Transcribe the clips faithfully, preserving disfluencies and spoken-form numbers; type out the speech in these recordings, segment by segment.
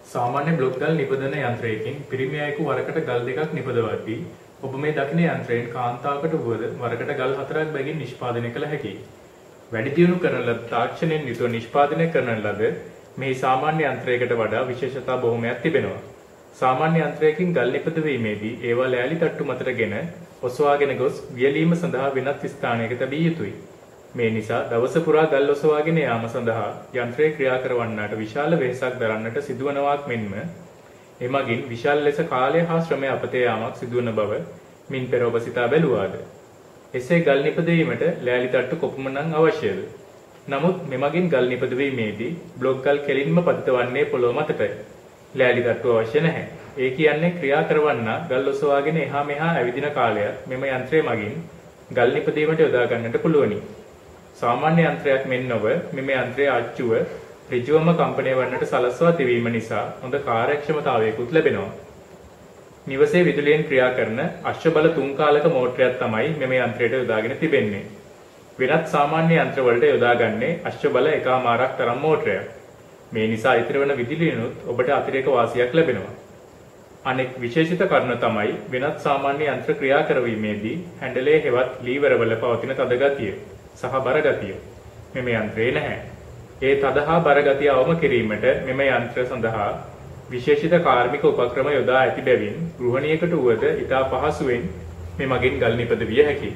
සාමාන්‍ය බ්ලොක් ගල් නිපදවන යන්ත්‍රයකින් පිරිමියෙකු වරකට ගල් දෙකක් නිපදවද්දී ඔබ මේ දකින යන්ත්‍රයෙන් කාන්තාවකට වුවද වරකට ගල් හතරක් බැගින් නිෂ්පාදනය කළ හැකියි. වැඩි දියුණු කරන ලද තාක්ෂණයෙන් යුතුව නිෂ්පාදනය කරන ලද මේ සාමාන්‍ය යන්ත්‍රයකට වඩා විශේෂතා බොහොමයක් තිබෙනවා. සාමාන්‍ය යන්ත්‍රයකින් ගල් නිපදවීමේදී ඒවා ලෑලි තට්ටු මතටගෙන ඔසවාගෙන ගොස් වියලීම සඳහා වෙනත් ස්ථානයක තැබිය යුතුයි. මේ නිසා දවස පුරා ගල් ඔසවාගෙන යාම සඳහා යන්ත්‍රය ක්‍රියා කරවන්නට විශාල වෙහෙසක් දරන්නට සිදුවනවාක් මෙන්ම එමගින් විශාල ලෙස කාලය හා ශ්‍රමය අපතේ යාමක් සිදුවන බව මින් පෙර ඔබ සිතා බැලුවාද? එසේ ගල් නිපදවීමට ලෑලි තට්ටු කොපමණක් අවශ්‍යද? නමුත් මෙමගින් ගල් නිපදවීමේදී බ්ලොක් ගල් කෙලින්ම පතිත වන්නේ පොළොව මතටයි. ලෑලි තට්ටු අවශ්‍ය නැහැ. ඒ කියන්නේ ක්‍රියා කරවන්න ගල් ඔසවාගෙන එහා මෙහා ඇවිදින කාලයක් මෙම යන්ත්‍රය මගින් ගල් නිපදවීමට යොදා ගන්නට පුළුවනි. සාමාන්‍ය යන්ත්‍රයක් මෙන් නොව මෙම යන්ත්‍රයේ අච්චුව ඍජුවම කම්පණය වන්නට සලස්වා තිබීම නිසා හොඳ කාර්යක්ෂමතාවයකුත් ලැබෙනවා. නිවසේ විදුලියෙන් ක්‍රියා කරන අශ්ව බල තුන් කාලක මෝටරයක් තමයි මෙම යන්ත්‍රයට යොදාගෙන තිබෙන්නේ. වෙනත් සාමාන්‍ය යන්ත්‍ර වලට යොදාගන්නේ අශ්ව බල එකමාරක් තරම් මෝටරයක්. මේ නිසා ඉතිරි වන විදුලියනොත් ඔබට අතිරේක වාසියක් ලැබෙනවා. අනෙක් විශේෂිත කරුණ තමයි වෙනත් සාමාන්‍ය යන්ත්‍ර ක්‍රියා කරවීමේදී හැන්ඩලේ හෙවත් ලීවර වල පවතින තද ගතිය සහ බර ගතිය. මෙම යන්ත්‍රේ නැහැ. ඒ තද හා බර ගතිය අවම කිරීමට මෙම යන්ත්‍ර සඳහා විශේෂිත කාර්මික උපක්‍රම යොදා ඇති බැවින් ගෘහණියකට වුවද ඉතා පහසුවෙන් මෙමගින් ගල් නිපදවිය හැකියි.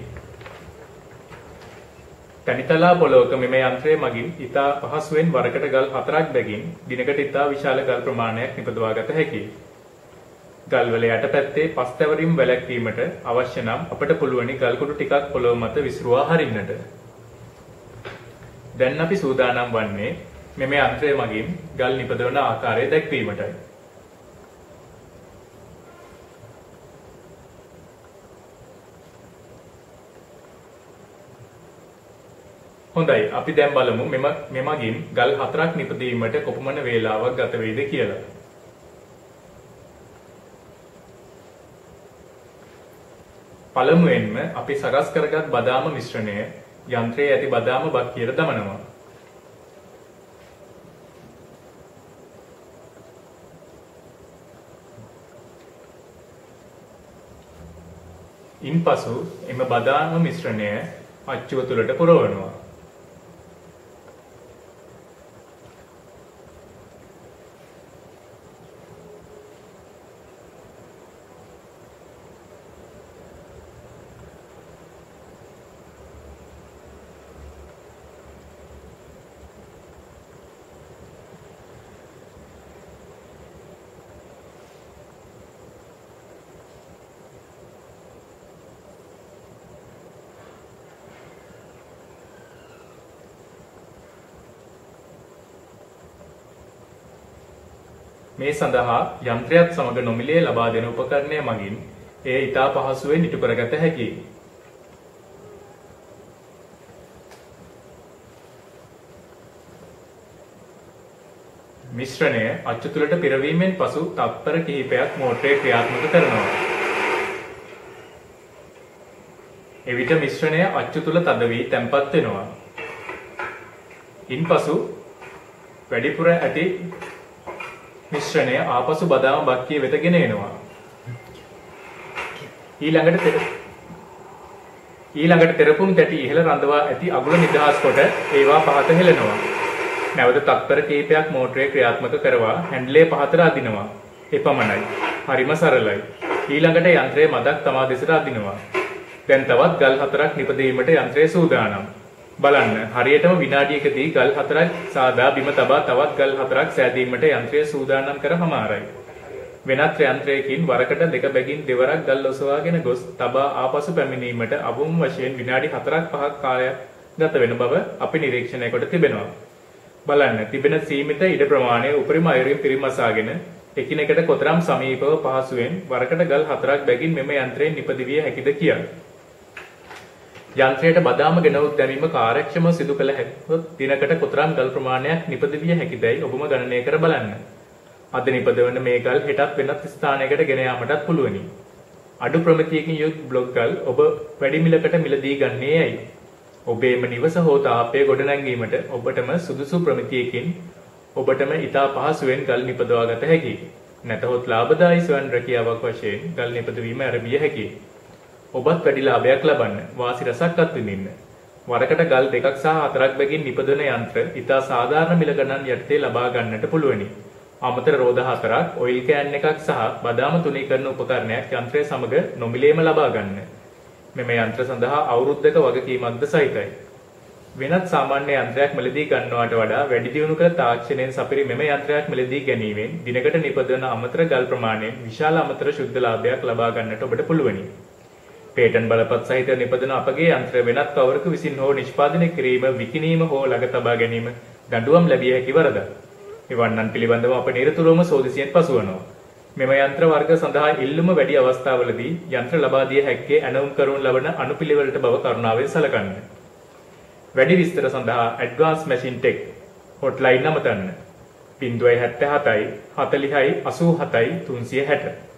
තනිතලා පොළොවක මෙම යන්ත්‍රය මගින් ඉතා පහසුවෙන් වරකට ගල් හතරක් බැගින් දිනකට ඉතා විශාල ගල් ප්‍රමාණයක් නිපදවා ගත හැකියි. ගල්වල යට පැත්තේ පස් තැවරීම් වැළැක්වීමට අවශ්‍ය නම් අපට පුළුවනි ගල් කුඩු ටිකක් පොළොව මත විසිරුවා හරින්නට. දැන් අපි සූදානම් වන්නේ මෙම යන්ත්‍රය මගින් ගල් නිපදවන ආකාරය දැක්වීමටයි. හොඳයි, අපි දැන් බලමු මෙම මෙමගින් ගල් හතරක් නිපදවීමට කොපමණ වේලාවක් ගත වේද කියලා. පළමුවෙන්ම අපි සකස් කරගත් බදාම මිශ්‍රණය යන්ත්‍රයේ ඇති බදාම බක්කියට දමනවා. ඉන්පසු එම බදාම මිශ්‍රණය අච්චුව තුළට පුරවනවා. මේ සඳහා යන්ත්‍රයත් සමග නොමිලේ ලබා දෙන උපකරණය මගින් එය ඉතා පහසුවෙන් ඉටු කරගත හැකියි. මිශ්‍රණය අච්චු තුළට පිරවීමෙන් පසු තත්පර කිහිපයක් මෝටරේ ක්‍රියාත්මක කරනවා. එවිට මිශ්‍රණය අච්චු තුළ තද වී තැන්පත් වෙනවා. ඉන්පසු වැඩිපුර ඇති මිශ්‍රණය ආපසු බදාම බක්කිය වෙත ගෙන එනවා. ඊළඟට ඊළඟට තෙරපුම් තැටි ඉහළ රඳවා ඇති අගුල නිදහස් කොට ඒවා පහත හෙලනවා. නැවත තත්පර කිහිපයක් මෝටරේ ක්‍රියාත්මක කරවා හැන්ඩලේ පහතට අදිනවා. එපමණයි. හරිම සරලයි. ඊළඟට යන්ත්‍රයේ මදක් තමා දෙසට අදිනවා. දැන් තවත් ගල් හතරක් නිපදවීමට යන්ත්‍රය සූදානම්. බලන්න, හරියටම විනාඩියකදී ගල් හතරක් සාදා බිම තබා තවත් ගල් හතරක් සෑදීමට යන්ත්‍රය සූදානම් කර හමාරයි. වෙනත් යන්ත්‍රයකින් වරකට දෙක බැගින් දෙවරක් ගල් ඔසවාගෙන ගොස් තබා ආපසු පැමිණීමට අවුම් වශයෙන් විනාඩි හතරක් පහක් කාලයක් ගත වෙන බව අපි නිරීක්ෂණය කොට තිබෙනවා. බලන්න, තිබෙන සීමිත ඉඩ ප්‍රමාණය උපරිම අයුරින් පිරිමසාගෙන එකිනෙකට කොතරම් සමීපව පහසුවෙන් වරකට ගල් හතරක් බැගින් මෙම යන්ත්‍රයෙන් නිපදවිය හැකිද කියලා. යන්ත්‍රයට බදාම ගෙනවුත් දැමීම කාර්යක්ෂමව සිදු කළ හැකිවොත් දිනකට කොතරම් ගල් ප්‍රමාණයක් නිපදවිය හැකිදයි ඔබම ගණනය කර බලන්න. අද නිපදවන මේ ගල් හෙටත් වෙනත් ස්ථානයකට ගෙන යාමටත් පුළුවනි. අඩු ප්‍රමිතියකින් යුත් බ්ලොක් ගල් ඔබ වැඩි මිලකට මිලදී ගන්නේ ඇයි? ඔබේම නිවස හෝ තාපය ගොඩනැංවීමට ඔබටම සුදුසු ප්‍රමිතියකින් ඔබටම ඉතා පහසුවෙන් ගල් නිපදවා ගත හැකියි. නැතහොත් ලාභදායී ස්වයං රැකියාවක් වශයෙන් ගල් නිපදවීම ආරම්භිය හැකියි. ඔබත් වැඩි ලාභයක් ලබන්න, වාසි රසක් අත්විඳින්න. වරකට ගල් දෙකක් සහ හතරක් බැගින් නිපදවන යන්ත්‍ර ඉතා සාධාරණ මිල ගණන් යටතේ ලබා ගන්නට පුළුවනි. අමතර රෝද හතරක්, ඔයිල් කෑන් එකක් සහ බදාම තුනීකරන උපකරණයක් යන්ත්‍රය සමග නොමිලේම ලබා ගන්න. මෙම යන්ත්‍ර සඳහා අවුරුද්දක වගකීමක්ද සහිතයි. වෙනත් සාමාන්‍ය යන්ත්‍රයක් මිලදී ගන්නවට වඩා වැඩි දියුණු කළ තාක්ෂණයෙන් සපිරි මෙම යන්ත්‍රයක් මිලදී ගැනීමෙන් දිනකට නිපදවන අමතර ගල් ප්‍රමාණයෙන් විශාල අමතර ශුද්ධ ලාභයක් ලබා ගන්නට ඔබට පුළුවනි. පේටන්ට් බලපත් සහිත නිපදවන අපගේ යන්ත්‍ර වෙනත් කවරෙකු විසින් හෝ නිෂ්පාදනය කිරීම, විකිණීම හෝ ළඟ තබා ගැනීම දඬුවම් ලැබිය හැකි වරදක්. එවන්නන් පිළිබඳව අප නිරතුරුවම සෝදිසියෙන් පසුවනවා. මෙම යන්ත්‍ර වර්ග සඳහා ඉල්ලුම වැඩි අවස්ථාවලදී යන්ත්‍ර ලබා දිය හැක්කේ ඇනවුම් කරවන ලබන අනුපිළිවෙලට බව කරුණාවෙන් සලකන්න. වැඩි විස්තර සඳහා ඇඩ්වාන්ස් මැෂින් ටෙක් හොට්ලයින් නමතන්න. ज़ीरो सात सात हतलिहයි හතලිහයි අසූ හතයි තුන්සිය හැට